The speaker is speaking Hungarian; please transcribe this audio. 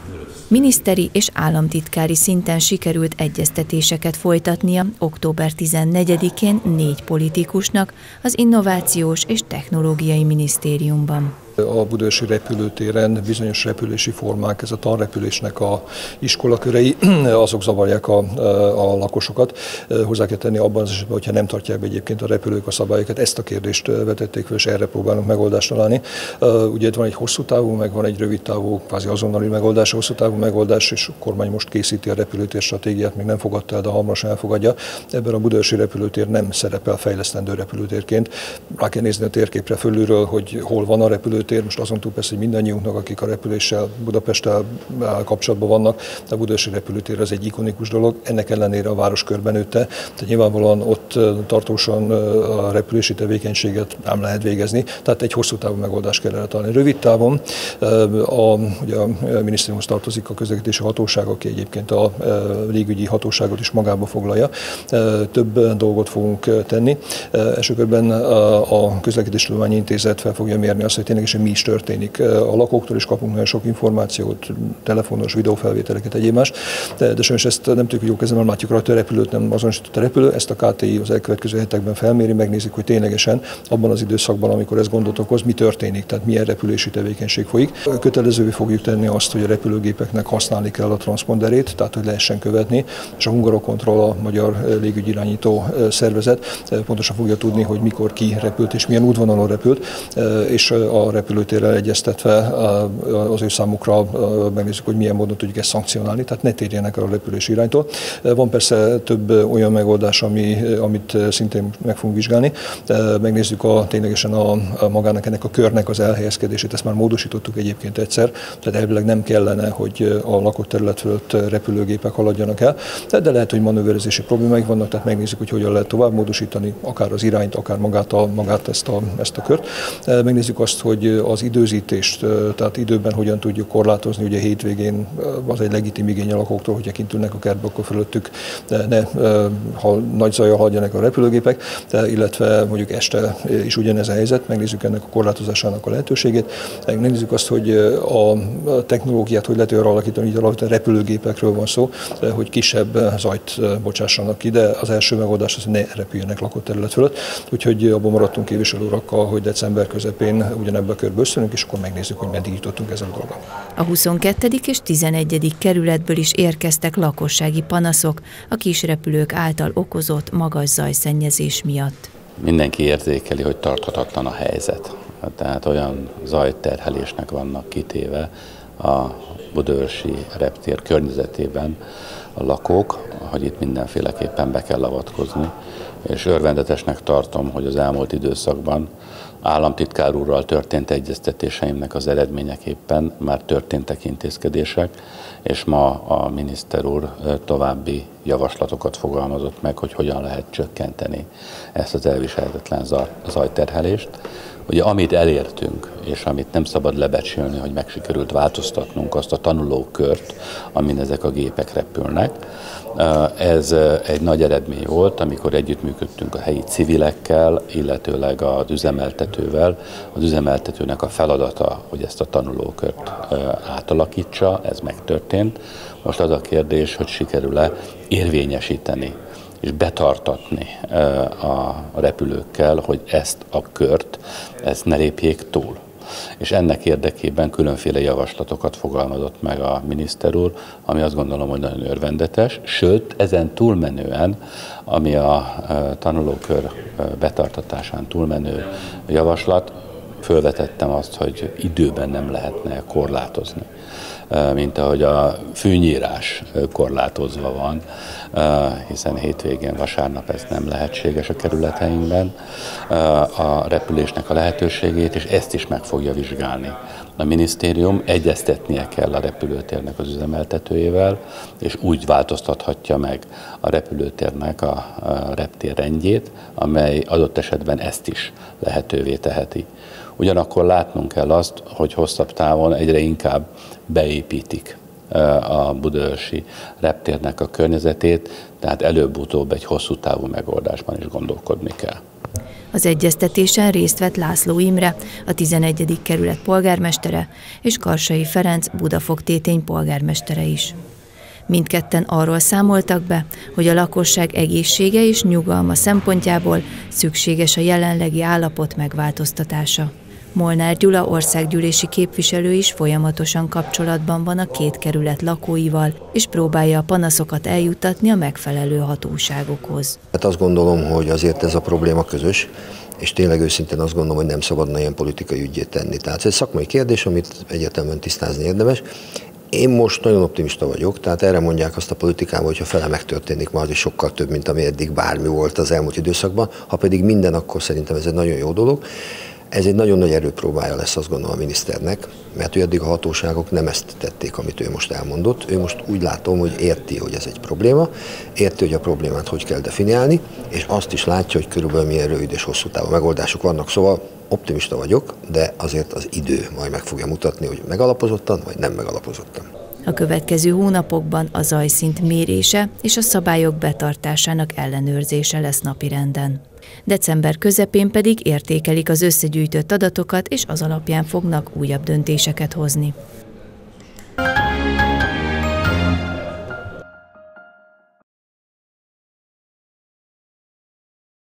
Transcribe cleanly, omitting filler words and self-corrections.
Miniszteri és államtitkári szinten sikerült egyeztetéseket folytatnia október 14-én 4 politikusnak az Innovációs és Technológiai Minisztériumban. A budaörsi repülőtéren bizonyos repülési formák, ez a tanrepülésnek a iskolakörei, azok zavarják a lakosokat. Hozzá kell tenni abban az esetben, hogyha nem tartják be egyébként a repülők a szabályokat. Ezt a kérdést vetették fel, és erre próbálunk megoldást találni. Ugye itt van egy hosszú távú, meg van egy rövid távú, kvázi azonnali megoldás. A hosszú távú megoldás, és a kormány most készíti a repülőtér stratégiát, még nem fogadta el, de hamarosan elfogadja. Ebben a budaörsi repülőtér nem szerepel fejlesztendő repülőtérként. Rá kell nézni a térképre fölülről, hogy hol van a repülőtér. Most azon túl persze, hogy mindannyiunknak, akik a repüléssel, Budapesttel kapcsolatban vannak, a budaörsi repülőtér az egy ikonikus dolog, ennek ellenére a város körben nőtte, tehát nyilvánvalóan ott tartósan a repülési tevékenységet nem lehet végezni, tehát egy hosszú távú megoldást kellene találni. Rövid távon ugye a minisztériumhoz tartozik a közlekedési hatóság, aki egyébként a légügyi hatóságot is magába foglalja. Több dolgot fogunk tenni. Első körben a Közlekedési Tudományi Intézet fel fogja mérni azt, hogy tényleg mi is történik. A lakóktól is kapunk nagyon sok információt, telefonos, videófelvételeket, egyéb más, de sajnos ezt nem tudjuk jó kezelni, látjuk rajta a repülőt, nem azonosított a repülő, ezt a KTI az elkövetkező hetekben felméri, megnézik, hogy ténylegesen abban az időszakban, amikor ez gondot okoz, mi történik, tehát milyen repülési tevékenység folyik. Kötelezővé fogjuk tenni azt, hogy a repülőgépeknek használni kell a transzponderét, tehát hogy lehessen követni, és a Hungarocontrol, a magyar légügyirányító szervezet pontosan fogja tudni, hogy mikor ki repült és milyen útvonalon repült, és a repülőtérrel egyeztetve az ő számukra megnézzük, hogy milyen módon tudjuk ezt szankcionálni, tehát ne térjenek el a repülési iránytól. Van persze több olyan megoldás, amit szintén meg fogunk vizsgálni. Megnézzük ténylegesen magának ennek a körnek az elhelyezkedését, ezt már módosítottuk egyébként egyszer, tehát elvileg nem kellene, hogy a lakott terület fölött repülőgépek haladjanak el, de lehet, hogy manőverezési problémáik vannak, tehát megnézzük, hogy hogyan lehet tovább módosítani, akár az irányt, akár magát ezt a kört. Megnézzük azt, hogy az időzítést, tehát időben hogyan tudjuk korlátozni, ugye hétvégén az egy legitim igény a lakóktól, hogyha kint ülnek a kertbe, akkor fölöttük ha nagy zajjal haladjanak a repülőgépek, illetve mondjuk este is ugyanez a helyzet, megnézzük ennek a korlátozásának a lehetőségét, megnézzük azt, hogy a technológiát hogy lehet arra alakítani, hogy alapvetően repülőgépekről van szó, hogy kisebb zajt bocsássanak ki, de az első megoldás az, hogy ne repüljenek lakott terület fölött, úgyhogy abban maradtunk képviselő urakkal, hogy december közepén ugyanebbe a körbe összeülünk, és akkor megnézzük, hogy meddig jutottunk ezzel a dolgon. A 22. és 11. kerületből is érkeztek lakossági panaszok a kisrepülők által okozott magas zajszennyezés miatt. Mindenki érzékeli, hogy tarthatatlan a helyzet. Tehát olyan zajterhelésnek vannak kitéve a budaörsi reptér környezetében a lakók, hogy itt mindenféleképpen be kell avatkozni. És örvendetesnek tartom, hogy az elmúlt időszakban államtitkár úrral történt egyeztetéseimnek az eredményeképpen már történtek intézkedések, és ma a miniszter úr további javaslatokat fogalmazott meg, hogy hogyan lehet csökkenteni ezt az elviselhetetlen zajterhelést. Ugye amit elértünk, és amit nem szabad lebecsülni, hogy meg sikerült változtatnunk azt a tanulókört, amin ezek a gépek repülnek. Ez egy nagy eredmény volt, amikor együttműködtünk a helyi civilekkel, illetőleg az üzemeltetővel. Az üzemeltetőnek a feladata, hogy ezt a tanulókört átalakítsa, ez megtörtént. Most az a kérdés, hogy sikerül-e érvényesíteni és betartatni a repülőkkel, hogy ezt a kört, ezt ne lépjék túl. És ennek érdekében különféle javaslatokat fogalmazott meg a miniszter úr, ami azt gondolom, hogy nagyon örvendetes, sőt, ezen túlmenően, ami a tanulókör betartatásán túlmenő javaslat, fölvetettem azt, hogy időben nem lehetne korlátozni, mint ahogy a fűnyírás korlátozva van, hiszen hétvégén, vasárnap ez nem lehetséges a kerületeinkben, a repülésnek a lehetőségét, és ezt is meg fogja vizsgálni. A minisztérium egyeztetnie kell a repülőtérnek az üzemeltetőjével, és úgy változtathatja meg a repülőtérnek a reptér rendjét, amely adott esetben ezt is lehetővé teheti. Ugyanakkor látnunk kell azt, hogy hosszabb távon egyre inkább beépítik a budaörsi reptérnek a környezetét, tehát előbb-utóbb egy hosszú távú megoldásban is gondolkodni kell. Az egyeztetésen részt vett László Imre, a 11. kerület polgármestere, és Karsai Ferenc Budafok-Tétény polgármestere is. Mindketten arról számoltak be, hogy a lakosság egészsége és nyugalma szempontjából szükséges a jelenlegi állapot megváltoztatása. Molnár Gyula országgyűlési képviselő is folyamatosan kapcsolatban van a két kerület lakóival, és próbálja a panaszokat eljuttatni a megfelelő hatóságokhoz. Hát azt gondolom, hogy azért ez a probléma közös, és tényleg őszintén azt gondolom, hogy nem szabadna ilyen politikai üggyé tenni. Tehát ez egy szakmai kérdés, amit egyetemen tisztázni érdemes. Én most nagyon optimista vagyok, tehát erre mondják azt a politikában, hogy ha fele megtörténik, ma az is sokkal több, mint ami eddig bármi volt az elmúlt időszakban. Ha pedig minden, akkor szerintem ez egy nagyon jó dolog. Ez egy nagyon nagy erőpróbája lesz, azt gondolom, a miniszternek, mert ő eddig a hatóságok nem ezt tették, amit ő most elmondott. Ő most úgy látom, hogy érti, hogy ez egy probléma, érti, hogy a problémát hogy kell definiálni, és azt is látja, hogy körülbelül milyen rövid és hosszú távú megoldások vannak. Szóval optimista vagyok, de azért az idő majd meg fogja mutatni, hogy megalapozottan vagy nem megalapozottan. A következő hónapokban a zajszint mérése és a szabályok betartásának ellenőrzése lesz napirenden. December közepén pedig értékelik az összegyűjtött adatokat, és az alapján fognak újabb döntéseket hozni.